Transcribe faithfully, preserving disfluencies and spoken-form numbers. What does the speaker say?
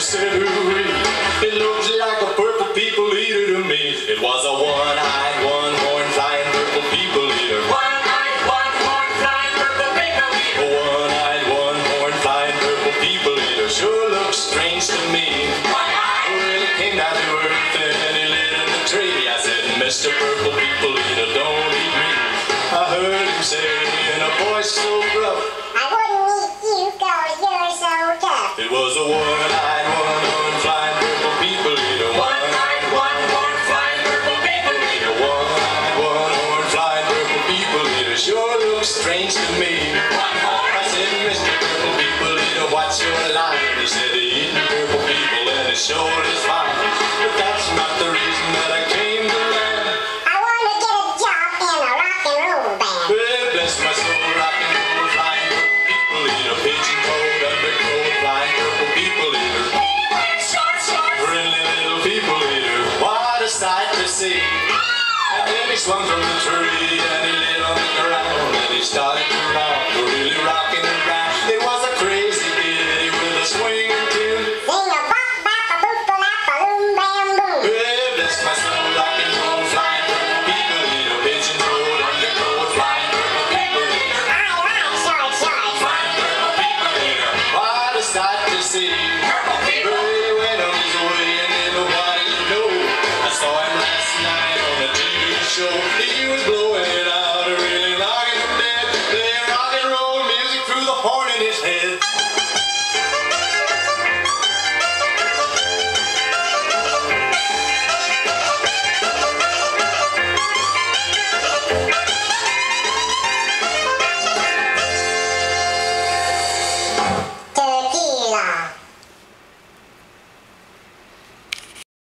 said, ooh-wee, it looks like a purple people eater to me. It was a one-eyed, one-horn flying purple people eater. One-eyed, one-horn flying purple people eater. A one-eyed, one-horn flying purple people eater sure looks strange to me. One-eyed. Well, he came down to earth and he lit in the tree. I said, Mister Purple People Eater, don't eat me. I heard him say in a voice so gruff, I wouldn't eat you cause you're so tough. it was a one-eyed, one-horn flying purple people eater. One-eyed, one-horn flying purple people eater. One-eyed, one-horn flying purple people eater sure looks strange to me. One-horn. I said, Mister Purple People Eater, what's your line? He said, eating purple people and it sure is fine. But that's not the reason that I came to land. I want to get a job in a rock and roll band. Well, bless my soul, rock and roll flying purple people eater, pigeon toed, undercoat flying purple people eater. Short, short. Friendly little people eater, what a sight to see. And then he swung from the tree and he lit on the ground and he started to rock, really rocking